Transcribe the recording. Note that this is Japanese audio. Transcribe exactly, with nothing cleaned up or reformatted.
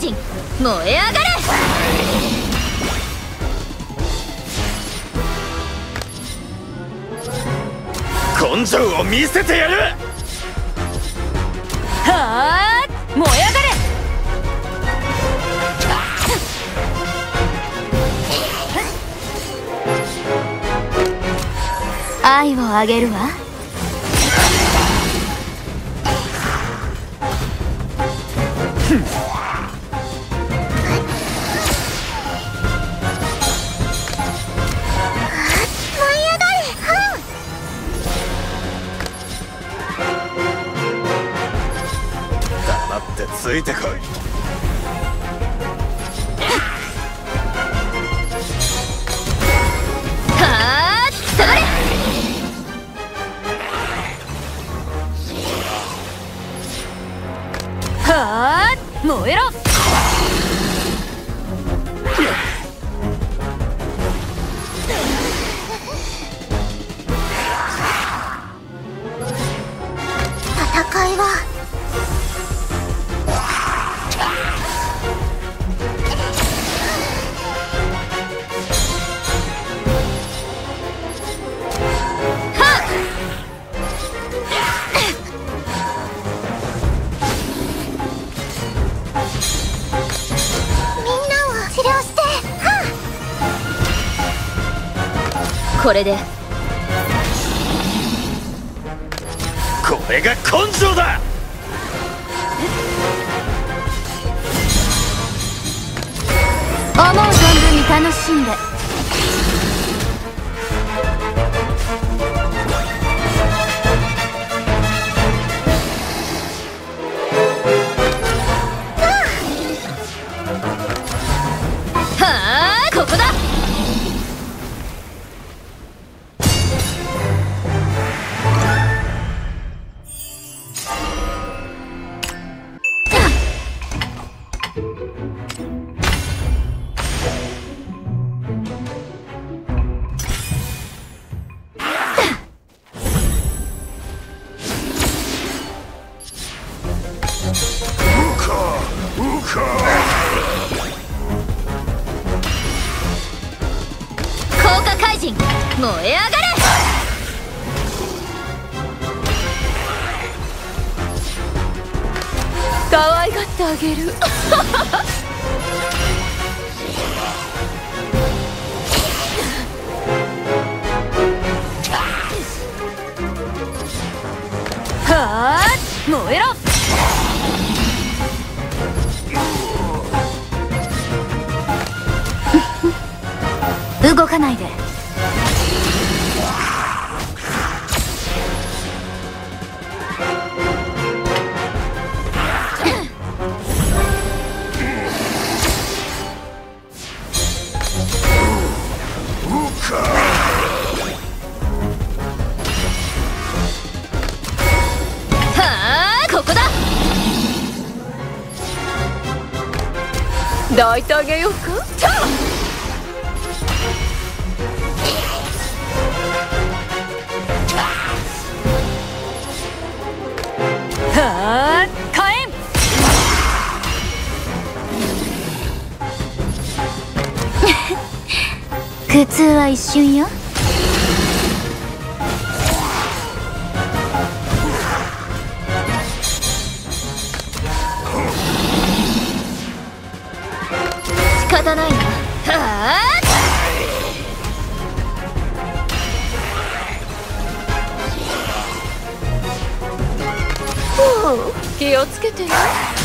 人燃え上がれ。 根性を見せてやる。 はあ、燃え上がれ。愛をあげるわ。 ついてこい。 はあ、それ。はあ、燃えろ。 戦いはこれでこれが根性だ。 思う存分に楽しんで。はあ、ここだ。降下怪人燃え上がれ。可愛がってあげる。はあ、燃えろ。動かないで。はあ、ここだ。抱いてあげようか。はあ、火炎。苦痛は一瞬よ。仕方ないな。はあ、気をつけてよ。